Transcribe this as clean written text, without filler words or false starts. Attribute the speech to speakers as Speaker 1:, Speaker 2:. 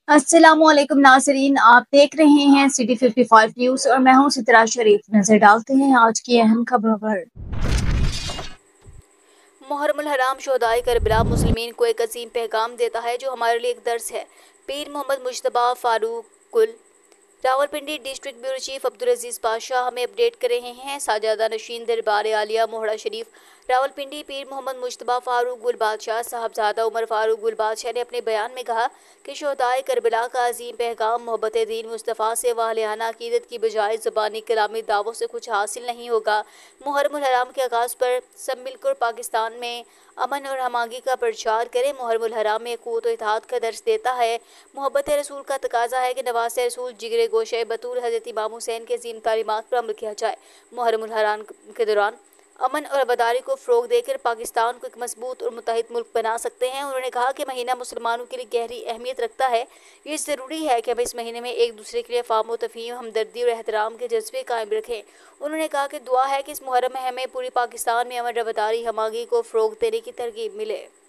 Speaker 1: अस्सलाम वालेकुम नाज़रीन, आप देख रहे हैं सिटी 55 न्यूज़ और मैं हूं सितरा शरीफ। नजर डालते हैं आज की अहम खबरों पर।
Speaker 2: मुहर्रमुल हराम शोहदाए करबला मुस्लिमीन को एक अजीम पैगाम देता है जो हमारे लिए एक दर्स है। पीर Mohammad Mushtaba Farooq Gul Rawalpindi district bureau chief Abdul Aziz Pashah हमें अपडेट कर रहे हैं। साजादा नशीन दरबार आलिया मोहड़ा शरीफ रावलपिंडी पीर मोहम्मद मुश्तबा फारूक गुल बादशाह साहबजादा उमर फारूक गुल बादशाह ने अपने बयान में कहा कि शोहदाए करबला का अजीम पैगाम मोहब्बत दीन मुस्तफ़ा से वालियाना अकीदत की बजाय ज़बानी कलामी दावों से कुछ हासिल नहीं होगा। मुहर्रमुल हराम के आगाज़ पर सब मिलकर पाकिस्तान में अमन और हमागी का प्रचार करें। मुहर्रमुल हराम में क़ुव्वत व इत्तेहाद का दर्स देता है। मोहब्बत रसूल का तकाजा है कि नवाज़ रसूल जिगरे गोशे बतूल हज़रत इमाम हुसैन के अजीम तालीमात पर अमल किया जाए। मुहर्रमुल हराम के दौरान अमन और आबादारी को फ़रोग़ देकर पाकिस्तान को एक मजबूत और मुत्तहिद मुल्क बना सकते हैं। उन्होंने कहा कि महीना मुसलमानों के लिए गहरी अहमियत रखता है। ये ज़रूरी है कि हम इस महीने में एक दूसरे के लिए फ़ाहम तफ़हीम हमदर्दी और एहतराम के जज्बे कायम रखें। उन्होंने कहा कि दुआ है कि इस मुहर्रम में हमें पूरी पाकिस्तान में अमन रवादारी हमागी को फ़रोग़ देने की तरगीब मिले।